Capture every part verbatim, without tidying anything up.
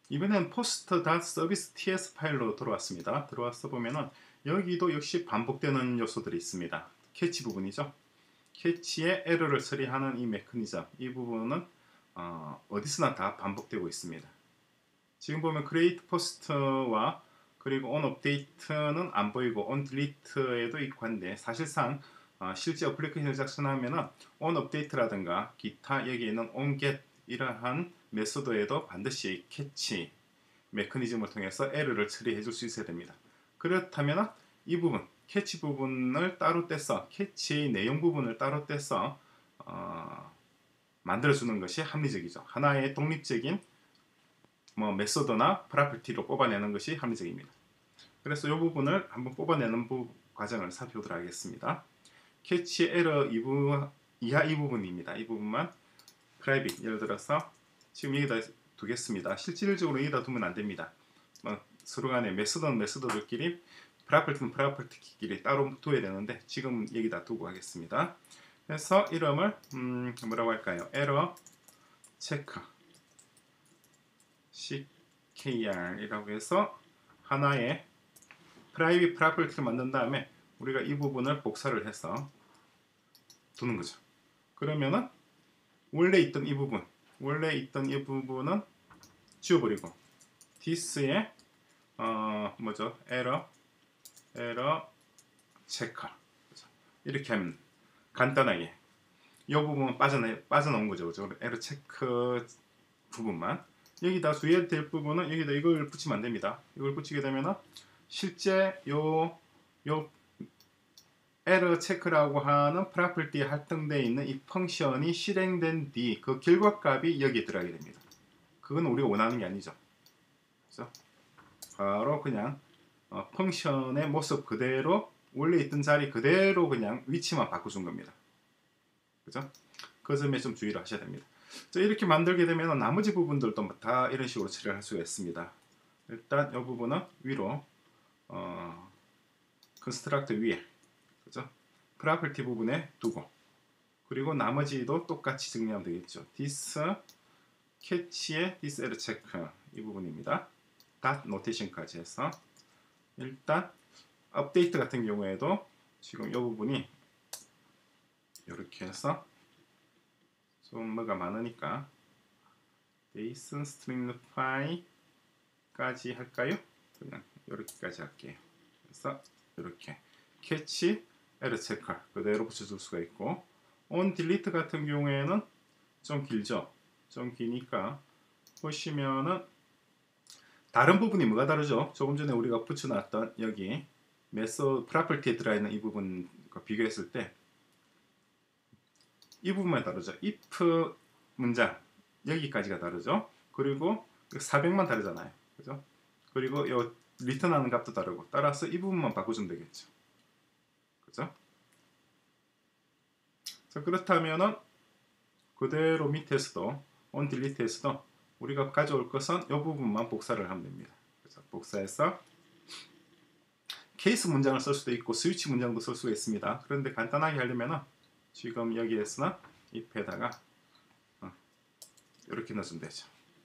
이번엔 post.service ts 파일로 들어왔습니다. 들어와서 보면은 여기도 역시 반복되는 요소들이 있습니다. 캐치 부분이죠. 캐치의 에러를 처리하는 이 메커니즘, 이 부분은 어, 어디서나 다 반복되고 있습니다. 지금 보면 create post와 그리고 on update는 안 보이고 on delete에도 있고 한데, 사실상 어, 실제 어플리케이션을 작성하면은 on update라든가 기타 여기에 있는 on get 이러한 메소드에도 반드시 캐치 메커니즘을 통해서 에러를 처리해 줄 수 있어야 됩니다. 그렇다면 이 부분, 캐치 부분을 따로 떼서, 캐치의 내용 부분을 따로 떼서 어, 만들어주는 것이 합리적이죠. 하나의 독립적인 뭐 메소드나 프로퍼티로 뽑아내는 것이 합리적입니다. 그래서 이 부분을 한번 뽑아내는 부, 과정을 살펴보도록 하겠습니다. 캐치 에러 이 부, 이하 이 부분입니다. 이 부분만 프라이빗, 예를 들어서 지금 여기다 두겠습니다. 실질적으로 여기다 두면 안 됩니다. 뭐 서로 간에 메소드는 메소드들끼리, 프로퍼티는 프로퍼티끼리 따로 둬야 되는데 지금 여기다 두고 하겠습니다. 그래서 이름을 음, 뭐라고 할까요? 에러 체크 씨케이알이라고 해서 하나의 프라이빗 프로퍼티를 만든 다음에 우리가 이 부분을 복사를 해서 두는 거죠. 그러면은 원래 있던 이 부분, 원래 있던 이 부분은 지워버리고 this의 어 뭐죠? 에러 에러 체크 이렇게 하면 간단하게 이 부분은 빠져나, 빠져나온 거죠. 그죠? 에러 체크 부분만. 여기다 주의해야 될 부분은 여기다 이걸 붙이면 안 됩니다. 이걸 붙이게 되면은 실제 요, 요 에러 체크라고 하는 프로퍼티에 할당되어 있는 이 펑션이 실행된 뒤 그 결과값이 여기에 들어가게 됩니다. 그건 우리가 원하는 게 아니죠. 그래서 바로 그냥 어, 펑션의 모습 그대로, 원래 있던 자리 그대로 그냥 위치만 바꿔준 겁니다. 그죠? 그 점에 좀 주의를 하셔야 됩니다. 자, 이렇게 만들게 되면 나머지 부분들도 다 이런 식으로 처리를 할 수가 있습니다. 일단 이 부분은 위로 어, 컨스트럭터 위에, 그죠? 프로퍼티 부분에 두고, 그리고 나머지도 똑같이 정리하면 되겠죠. this 캐치의 this error check 이 부분입니다. 닷 노테이션까지 해서 일단 업데이트 같은 경우에도 지금 이 부분이 이렇게 해서 좀 뭐가 많으니까 JSON stringify까지 할까요? 그냥 이렇게까지 할게요. 그래서 이렇게 캐치 에러 체크 그대로 붙여줄 수가 있고, on delete 같은 경우에는 좀 길죠. 좀 기니까 보시면은 다른 부분이 뭐가 다르죠? 조금 전에 우리가 붙여놨던 여기 메소드 프로퍼티에 들어있는 이 부분과 비교했을 때 이 부분만 다르죠. if 문장 여기까지가 다르죠. 그리고 사백만 다르잖아요. 그죠? 그리고 요 리턴하는 값도 다르고, 따라서 이 부분만 바꿔주면 되겠죠. 그죠? 자, 그렇다면은 그대로 밑에서도 on delete에서도 우리가 가져올 것은 이 부분만 복사를 하면 됩니다. 그래서 복사해서 케이스 문장을 쓸 수도 있고 스위치 문장도 쓸 수가 있습니다. 그런데 간단하게 하려면은 지금 여기에서는 if에다가 어, 이렇게 넣어주면 되죠.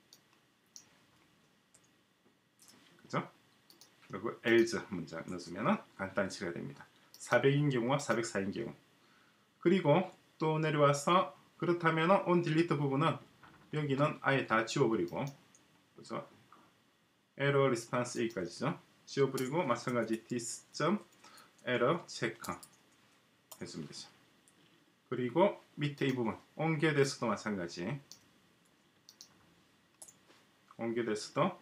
그죠? 그리고 else 문장 넣어주면은 간단히 처리가 됩니다. 사백인 경우와 사백사인 경우. 그리고 또 내려와서 그렇다면 on delete 부분은 여기는 아예 다 지워버리고, 그죠? error response 여기까지죠. 지워버리고 마찬가지 this error check 해주면 되죠. 그리고 밑에 이 부분 on get에서도 마찬가지, on get에서도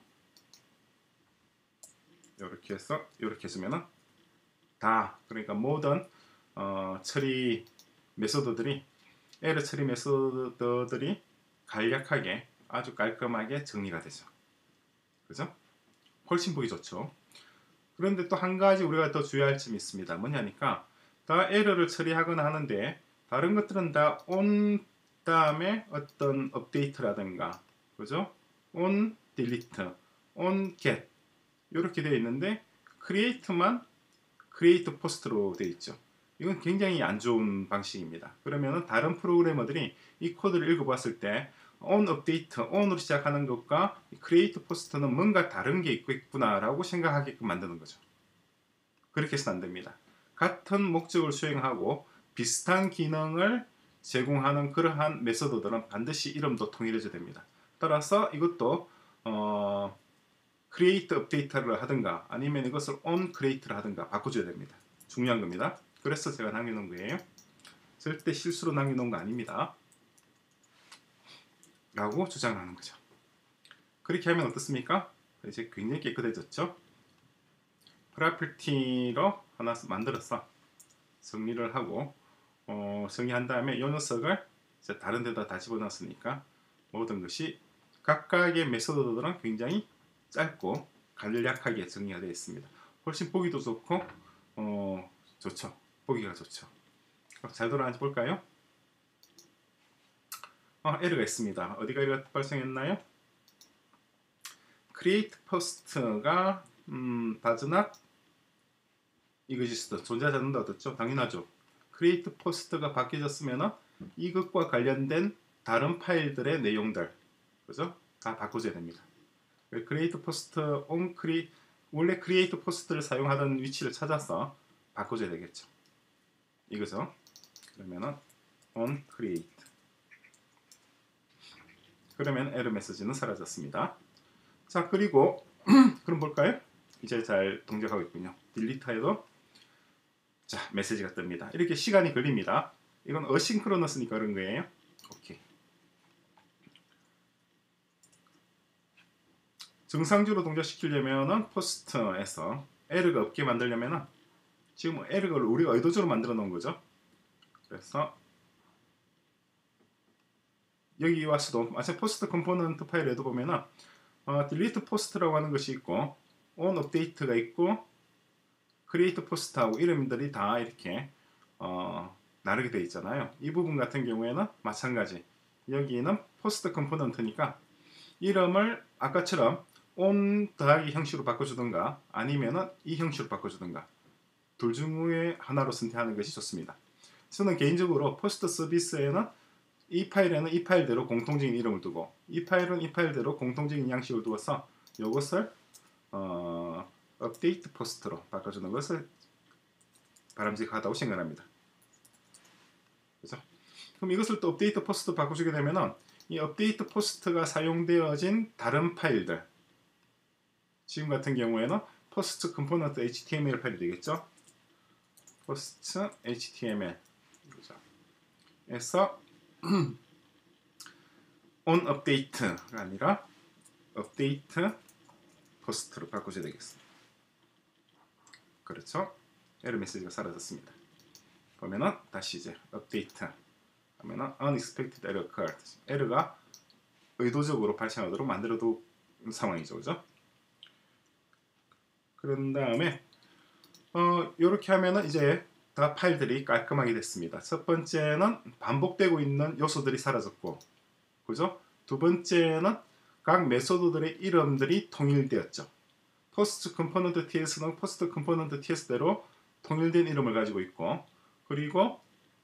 이렇게 해서 이렇게 해주면은 다, 그러니까 모든 어, 처리 메소드들이, 에러 처리 메소드들이 간략하게 아주 깔끔하게 정리가 되죠. 그죠? 훨씬 보기 좋죠. 그런데 또 한 가지 우리가 더 주의할 점이 있습니다. 뭐냐니까 다 에러를 처리하거나 하는데 다른 것들은 다 on 다음에 어떤 업데이트라든가, 그죠? on delete, on get 이렇게 되어 있는데 create만 create post로 되어 있죠. 이건 굉장히 안 좋은 방식입니다. 그러면 다른 프로그래머들이 이 코드를 읽어봤을 때 on 업데이트, on으로 시작하는 것과 create post는 뭔가 다른 게 있겠구나라고 생각하게끔 만드는 거죠. 그렇게 해서는 안 됩니다. 같은 목적을 수행하고 비슷한 기능을 제공하는 그러한 메소드들은 반드시 이름도 통일해줘야 됩니다. 따라서 이것도 어, create update를 하든가 아니면 이것을 on create를 하든가 바꿔줘야 됩니다. 중요한 겁니다. 그래서 제가 남겨놓은 거예요. 절대 실수로 남겨놓은 거 아닙니다. 라고 주장하는 거죠. 그렇게 하면 어떻습니까? 이제 굉장히 깨끗해졌죠. 프로퍼티로 하나 만들어서 정리를 하고 어, 정리한 다음에 이 녀석을 이제 다른 데다 다 집어넣었으니까 모든 것이 각각의 메소드들은 굉장히 짧고 간략하게 정리가 되어 있습니다. 훨씬 보기도 좋고 어, 좋죠. 보기가 좋죠. 잘 돌아가는지 볼까요? 어, 에러가 있습니다. 어디가 에러가 발생했나요? create post가 음, does not exist 존재하지 않는다 어떻죠? 당연하죠. create post가 바뀌어졌으면 이것과 관련된 다른 파일들의 내용들 그죠? 다 바꿔줘야 됩니다. create post on create 원래 create post를 사용하던 위치를 찾아서 바꿔줘야 되겠죠. 이거죠. 그러면은 on create 그러면 에러 메시지는 사라졌습니다. 자 그리고 그럼 볼까요? 이제 잘 동작하고 있군요. 딜리트 해도 자 메시지가 뜹니다. 이렇게 시간이 걸립니다. 이건 어싱크로너스니까 그런 거예요. 오케이. 정상적으로 동작시키려면은 포스트에서 에러가 없게 만들려면은 지금 에러를 우리가 의도적으로 만들어 놓은 거죠. 그래서 여기 와서도 마찬가지 포스트 컴포넌트 파일에도 보면은 어, 딜리트 포스트라고 하는 것이 있고 on 업데이트가 있고 create post하고 이름들이 다 이렇게 어, 나르게 되어 있잖아요. 이 부분 같은 경우에는 마찬가지 여기는 포스트 컴포넌트니까 이름을 아까처럼 on 더하기 형식으로 바꿔주든가 아니면은 이 형식으로 바꿔주든가 둘 중에 하나로 선택하는 것이 좋습니다. 저는 개인적으로 포스트 서비스에는 이 파일에는 이 파일대로 공통적인 이름을 두고 이 파일은 이 파일대로 공통적인 양식을 두어서 이것을 어, 업데이트 포스트로 바꿔주는 것을 바람직하다고 생각합니다. 그렇죠? 그럼 이것을 또 업데이트 포스트 바꿔주게 되면은 이 업데이트 포스트가 사용되어진 다른 파일들 지금 같은 경우에는 포스트 컴포넌트 에이치티엠엘 파일이 되겠죠? 포스트 에이치티엠엘 에서 on update가 아니라 update post로 바꾸셔야 되겠습니다. 그렇죠? 에러 메시지가 사라졌습니다. 그러면은 다시 이제 update 하면은 unexpected error occurred 에러가 의도적으로 발생하도록 만들어둔 상황이죠, 그죠? 그런 다음에 어 이렇게 하면은 이제 다 파일들이 깔끔하게 됐습니다. 첫 번째는 반복되고 있는 요소들이 사라졌고, 그죠? 두 번째는 각 메소드들의 이름들이 통일되었죠. 포스트 컴포넌트 티에스는 포스트 컴포넌트 티에스대로 통일된 이름을 가지고 있고, 그리고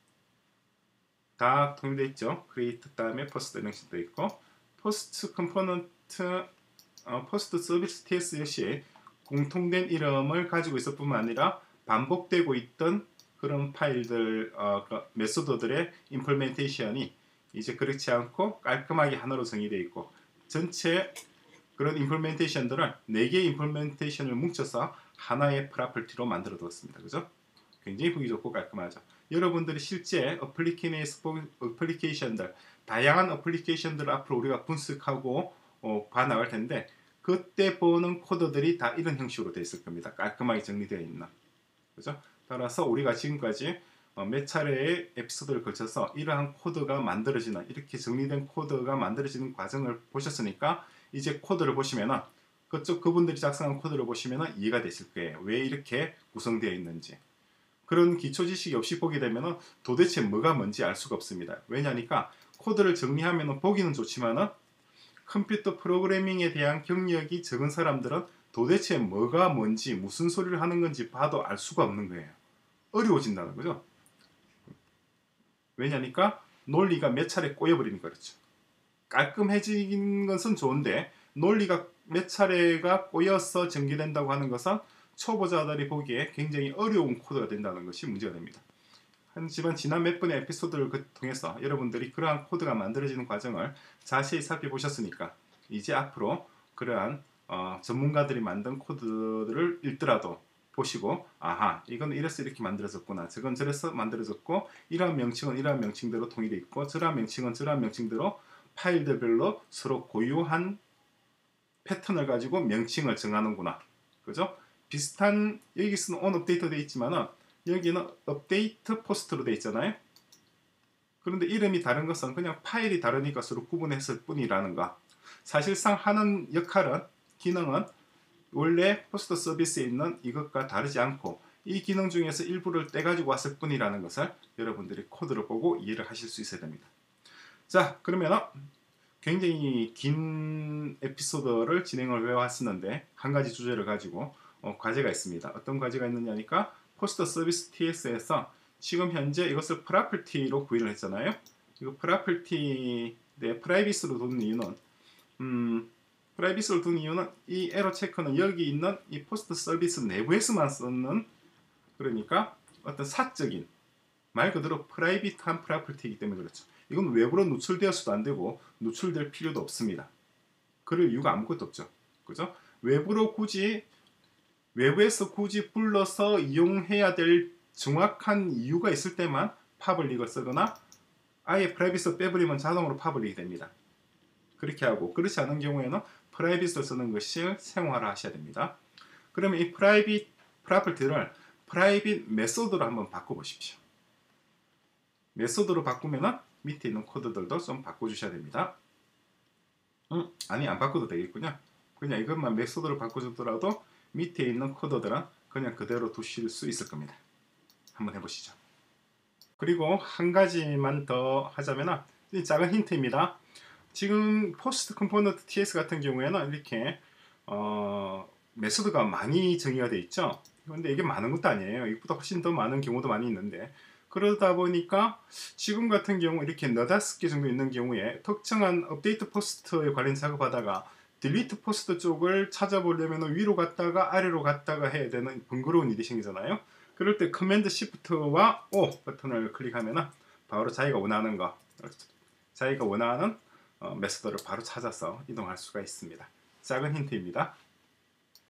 다 통일되어 있죠. create 다음에 포스트 에너지도 있고, 포스트 컴포넌트 어, 포스트 서비스 티에스 역시 공통된 이름을 가지고 있을 뿐만 아니라 반복되고 있던 그런 파일들, 어, 그 메소드들의 임플멘테이션이 이제 그렇지 않고 깔끔하게 하나로 정의되어 있고 전체 그런 임플멘테이션들을 네 개의 임플멘테이션을 뭉쳐서 하나의 프로퍼티로 만들어 두었습니다. 그죠? 굉장히 보기 좋고 깔끔하죠. 여러분들이 실제 어플리케이션들, 다양한 어플리케이션들을 앞으로 우리가 분석하고 어, 봐나갈 텐데 그때 보는 코드들이 다 이런 형식으로 되어 있을 겁니다. 깔끔하게 정리되어 있는. 그죠? 따라서 우리가 지금까지 어, 몇 차례의 에피소드를 거쳐서 이러한 코드가 만들어지는 이렇게 정리된 코드가 만들어지는 과정을 보셨으니까 이제 코드를 보시면은 그쪽 그분들이 작성한 코드를 보시면은 이해가 되실 거예요. 왜 이렇게 구성되어 있는지. 그런 기초 지식이 없이 보게 되면은 도대체 뭐가 뭔지 알 수가 없습니다. 왜냐니까 코드를 정리하면은 보기는 좋지만은 컴퓨터 프로그래밍에 대한 경력이 적은 사람들은 도대체 뭐가 뭔지 무슨 소리를 하는 건지 봐도 알 수가 없는 거예요. 어려워진다는 거죠. 왜냐니까 논리가 몇 차례 꼬여버리니까 그렇죠. 깔끔해지는 것은 좋은데 논리가 몇 차례가 꼬여서 전개된다고 하는 것은 초보자들이 보기에 굉장히 어려운 코드가 된다는 것이 문제가 됩니다. 하지만 지난 몇 번의 에피소드를 통해서 여러분들이 그러한 코드가 만들어지는 과정을 자세히 살펴보셨으니까 이제 앞으로 그러한 어, 전문가들이 만든 코드들을 읽더라도 보시고 아하 이건 이래서 이렇게 만들어졌구나, 저건 저래서 만들어졌고, 이러한 명칭은 이러한 명칭대로 통일되어 있고, 저러한 명칭은 저러한 명칭대로 파일들별로 서로 고유한 패턴을 가지고 명칭을 정하는구나. 그죠? 비슷한, 여기 쓰는 on 업데이트 되어 있지만은 여기는 업데이트 포스트로 되어 있잖아요. 그런데 이름이 다른 것은 그냥 파일이 다르니까 서로 구분했을 뿐이라는 거. 사실상 하는 역할은, 기능은 원래 포스트 서비스에 있는 이것과 다르지 않고 이 기능 중에서 일부를 떼가지고 왔을 뿐이라는 것을 여러분들이 코드를 보고 이해를 하실 수 있어야 됩니다. 자, 그러면 굉장히 긴 에피소드를 진행을 해왔었는데 한 가지 주제를 가지고 어, 과제가 있습니다. 어떤 과제가 있느냐니까 포스트 서비스 티에스에서 지금 현재 이것을 프라퍼티로 구현을 했잖아요. 이거 프라퍼티 내 프라이빗으로 두는 이유는 음, 프라이빗으로 두는 이유는 이 에러 체크는 여기 있는 이 포스트 서비스 내부에서만 쓰는, 그러니까 어떤 사적인 말 그대로 프라이빗한 프라퍼티이기 때문에 그렇죠. 이건 외부로 노출되어서도 안 되고 노출될 필요도 없습니다. 그럴 이유가 아무것도 없죠. 그죠? 외부로 굳이 외부에서 굳이 불러서 이용해야 될 정확한 이유가 있을 때만 파블릭을 쓰거나 아예 프라이빗을 빼버리면 자동으로 파블릭이 됩니다. 그렇게 하고, 그렇지 않은 경우에는 프라이빗을 쓰는 것을 생활화하셔야 됩니다. 그러면 이 프라이빗 프로퍼티를 프라이빗 메소드로 한번 바꿔보십시오. 메소드로 바꾸면은 밑에 있는 코드들도 좀 바꿔주셔야 됩니다. 음, 아니 안 바꿔도 되겠군요. 그냥 이것만 메소드로 바꿔주더라도 밑에 있는 코드들은 그냥 그대로 두실 수 있을 겁니다. 한번 해보시죠. 그리고 한 가지만 더 하자면 작은 힌트입니다. 지금 포스트 컴포넌트 티에스 같은 경우에는 이렇게 어, 메소드가 많이 정의가 되어 있죠. 그런데 이게 많은 것도 아니에요. 이것보다 훨씬 더 많은 경우도 많이 있는데, 그러다 보니까 지금 같은 경우 이렇게 네다섯 개 정도 있는 경우에 특정한 업데이트 포스트에 관련 작업하다가 딜리트 포스트 쪽을 찾아보려면 위로 갔다가 아래로 갔다가 해야 되는 번거로운 일이 생기잖아요. 그럴 때 커맨드 시프트와 O 버튼을 클릭하면 바로 자기가 원하는 거, 자기가 원하는 어, 메소드를 바로 찾아서 이동할 수가 있습니다. 작은 힌트입니다.